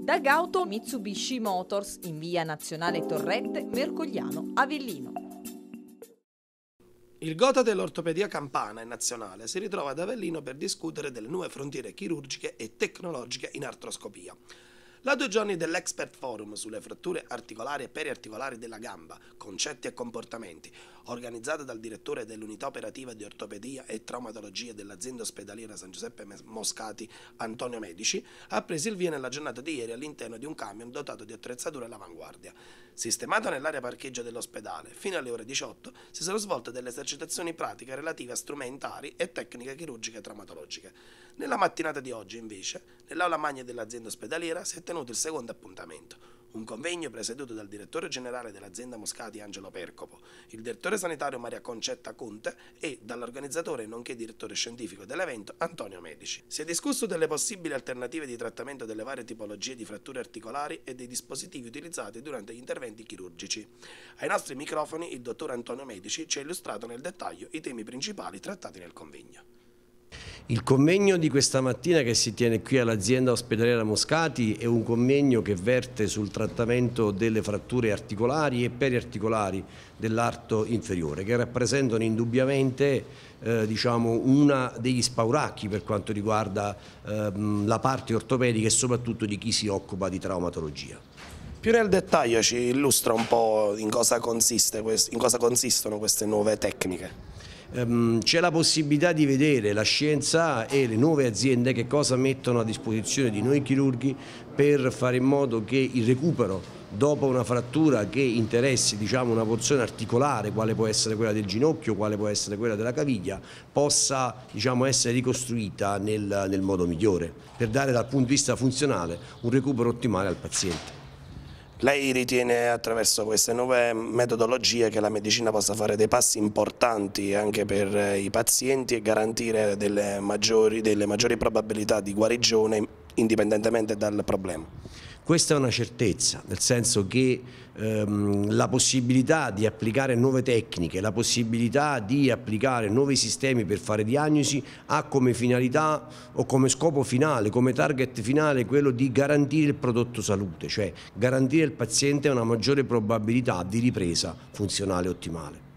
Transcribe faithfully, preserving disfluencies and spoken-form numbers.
Da Gauto Mitsubishi Motors in via Nazionale Torrette, Mercogliano, Avellino. Il Gotha dell'ortopedia campana e nazionale si ritrova ad Avellino per discutere delle nuove frontiere chirurgiche e tecnologiche in artroscopia. La due giorni dell'Expert Forum sulle fratture articolari e periarticolari della gamba, concetti e comportamenti, organizzata dal direttore dell'unità operativa di ortopedia e traumatologia dell'azienda ospedaliera San Giuseppe Moscati, Antonio Medici, ha preso il via nella giornata di ieri all'interno di un camion dotato di attrezzature all'avanguardia. Sistemato nell'area parcheggio dell'ospedale, fino alle ore diciotto si sono svolte delle esercitazioni pratiche relative a strumentari e tecniche chirurgiche e traumatologiche. Nella mattinata di oggi, invece, nell'aula magna dell'azienda ospedaliera si è tenuto il secondo appuntamento, un convegno presieduto dal direttore generale dell'azienda Moscati Angelo Percopo, il direttore sanitario Maria Concetta Conte e dall'organizzatore nonché direttore scientifico dell'evento Antonio Medici. Si è discusso delle possibili alternative di trattamento delle varie tipologie di fratture articolari e dei dispositivi utilizzati durante gli interventi chirurgici. Ai nostri microfoni il dottor Antonio Medici ci ha illustrato nel dettaglio i temi principali trattati nel convegno. Il convegno di questa mattina che si tiene qui all'azienda ospedaliera Moscati è un convegno che verte sul trattamento delle fratture articolari e periarticolari dell'arto inferiore, che rappresentano indubbiamente eh, diciamo, una degli spauracchi per quanto riguarda eh, la parte ortopedica e soprattutto di chi si occupa di traumatologia. Più nel dettaglio ci illustra un po' in cosa consiste, in cosa consistono queste nuove tecniche. C'è la possibilità di vedere la scienza e le nuove aziende che cosa mettono a disposizione di noi chirurghi per fare in modo che il recupero dopo una frattura che interessi diciamo, una porzione articolare, quale può essere quella del ginocchio, quale può essere quella della caviglia, possa diciamo, essere ricostruita nel, nel modo migliore, per dare dal punto di vista funzionale un recupero ottimale al paziente. Lei ritiene attraverso queste nuove metodologie che la medicina possa fare dei passi importanti anche per i pazienti e garantire delle maggiori, delle maggiori probabilità di guarigione indipendentemente dal problema? Questa è una certezza, nel senso che ehm, la possibilità di applicare nuove tecniche, la possibilità di applicare nuovi sistemi per fare diagnosi ha come finalità o come scopo finale, come target finale quello di garantire il prodotto salute, cioè garantire al paziente una maggiore probabilità di ripresa funzionale ottimale.